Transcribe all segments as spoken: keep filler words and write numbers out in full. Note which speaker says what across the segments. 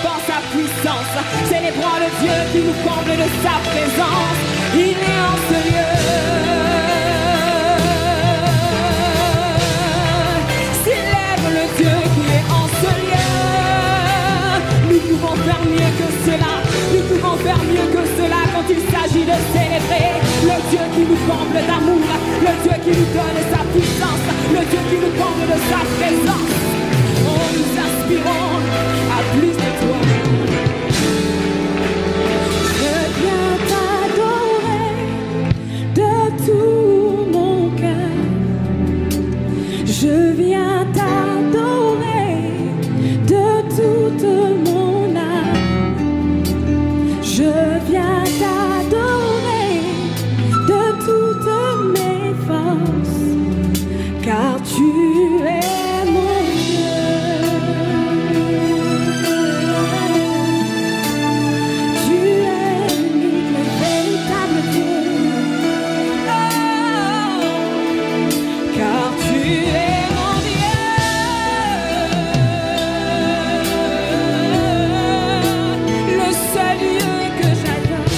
Speaker 1: devant sa puissance, célébrons le Dieu qui nous comble de sa présence. Il est en ce lieu. Célèbre le Dieu qui est en ce lieu. Nous pouvons faire mieux que cela. Nous pouvons faire mieux que cela quand il s'agit de célébrer le Dieu qui nous comble d'amour, le Dieu qui nous donne sa puissance, le Dieu qui nous comble de sa présence. Oh, nous aspirons à plus de toi. Je viens t'adorer de tout mon cœur. Je viens t'adorer de toute mon âme. Je viens t'adorer de toutes mes forces, car tu es mon Dieu. Tu es l'unique, le véritable Dieu. Oh, car tu es mon Dieu. Le seul Dieu que j'adore.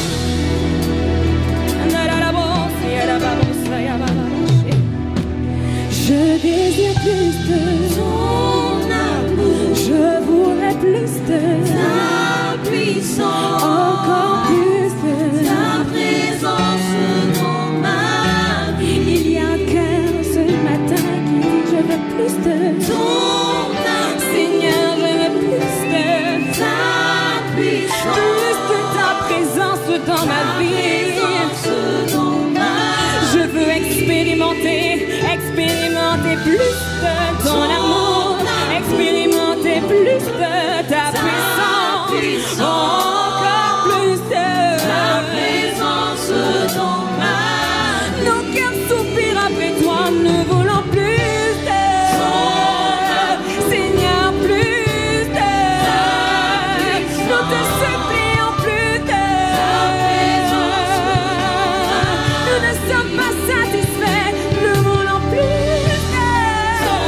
Speaker 1: Je désire plus de ton amour. Je voudrais plus de ta puissance. Encore plus de ta présence dans ma vie. Il y a un cœur ce matin qui dit je veux plus de ton amour. Seigneur, je veux plus de ta puissance. Plus de ta présence dans ma vie. Je veux expérimenter, expérimenter plus de ton amour, expérimenter plus de ta puissance, encore plus de ta présence dans ma vie. Nos cœurs soupirent après toi, nous voulons plus de Seigneur, plus de nous te supplions plus de nous ne sommes pas satisfaits, nous voulons plus de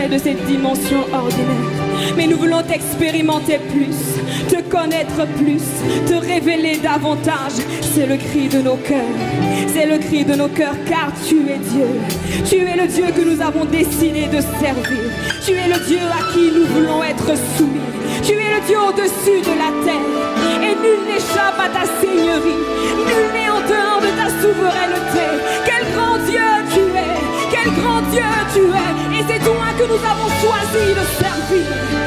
Speaker 1: jamais de cette dimension ordinaire. Mais nous voulons t'expérimenter plus, te connaître plus, te révéler davantage. C'est le cri de nos cœurs, c'est le cri de nos cœurs, car tu es Dieu. Tu es le Dieu que nous avons décidé de servir. Tu es le Dieu à qui nous voulons être soumis. Tu es le Dieu au-dessus de la terre, et nul n'échappe à ta seigneurie. Nul n'est en dehors de ta souveraineté. Quel grand Dieu tu es, quel grand Dieu tu es. Et c'est toi que nous avons choisi de servir.